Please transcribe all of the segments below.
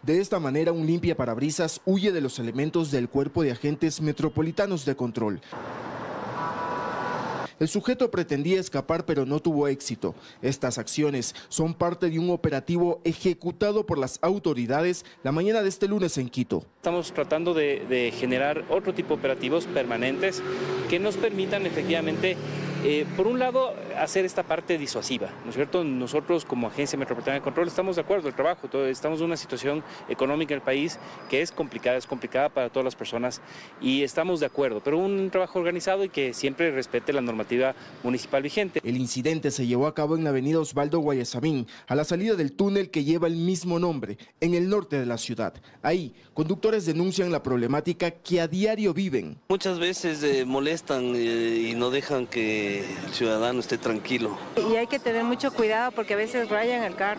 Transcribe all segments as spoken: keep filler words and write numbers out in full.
De esta manera, un limpiaparabrisas huye de los elementos del Cuerpo de Agentes Metropolitanos de Control. El sujeto pretendía escapar, pero no tuvo éxito. Estas acciones son parte de un operativo ejecutado por las autoridades la mañana de este lunes en Quito. Estamos tratando de, de generar otro tipo de operativos permanentes que nos permitan efectivamente, eh, por un lado, hacer esta parte disuasiva, ¿no es cierto? Nosotros como Agencia Metropolitana de Control estamos de acuerdo, el trabajo, todo, estamos en una situación económica en el país que es complicada, es complicada para todas las personas y estamos de acuerdo, pero un trabajo organizado y que siempre respete la normativa municipal vigente. El incidente se llevó a cabo en la avenida Osvaldo Guayasamín, a la salida del túnel que lleva el mismo nombre, en el norte de la ciudad. Ahí, conductores denuncian la problemática que a diario viven. Muchas veces eh, molestan eh, y no dejan que el ciudadano esté tranquilo. Y hay que tener mucho cuidado porque a veces rayan el carro.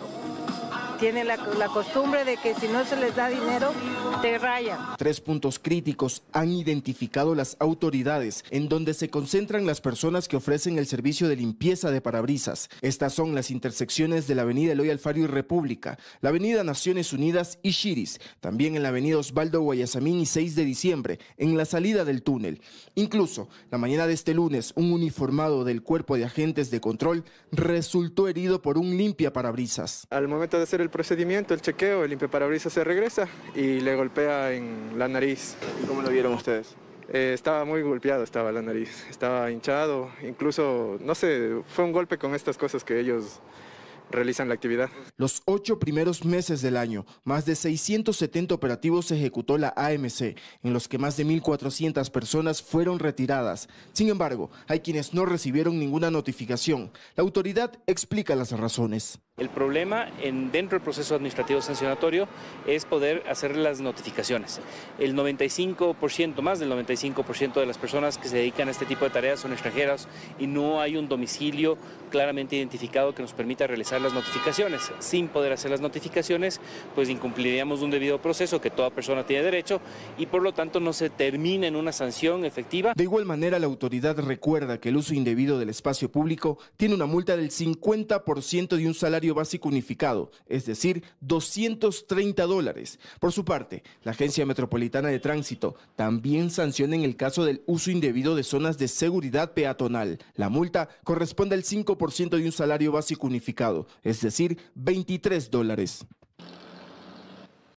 Tienen la, la costumbre de que si no se les da dinero, te rayan. Tres puntos críticos han identificado las autoridades en donde se concentran las personas que ofrecen el servicio de limpieza de parabrisas. Estas son las intersecciones de la avenida Eloy Alfaro y República, la avenida Naciones Unidas y Chiris, también en la avenida Osvaldo Guayasamín y seis de diciembre, en la salida del túnel. Incluso, la mañana de este lunes, un uniformado del Cuerpo de Agentes de Control resultó herido por un limpiaparabrisas. Al momento de hacer el procedimiento, el chequeo, el limpiaparabrisas se regresa y le golpea en la nariz. ¿Cómo lo vieron ustedes? Eh, estaba muy golpeado, estaba la nariz, estaba hinchado, incluso, no sé, fue un golpe con estas cosas que ellos realizan la actividad. Los ocho primeros meses del año, más de seiscientos setenta operativos ejecutó la A M C, en los que más de mil cuatrocientas personas fueron retiradas. Sin embargo, hay quienes no recibieron ninguna notificación. La autoridad explica las razones. El problema en, dentro del proceso administrativo sancionatorio es poder hacer las notificaciones. El noventa y cinco por ciento, más del noventa y cinco por ciento de las personas que se dedican a este tipo de tareas son extranjeras y no hay un domicilio claramente identificado que nos permita realizar las notificaciones. Sin poder hacer las notificaciones, pues incumpliríamos un debido proceso que toda persona tiene derecho y por lo tanto no se termina en una sanción efectiva. De igual manera, la autoridad recuerda que el uso indebido del espacio público tiene una multa del cincuenta por ciento de un salario básico unificado, es decir, doscientos treinta dólares. Por su parte, la Agencia Metropolitana de Tránsito también sanciona en el caso del uso indebido de zonas de seguridad peatonal. La multa corresponde al cinco por ciento de un salario básico unificado, es decir, veintitrés dólares.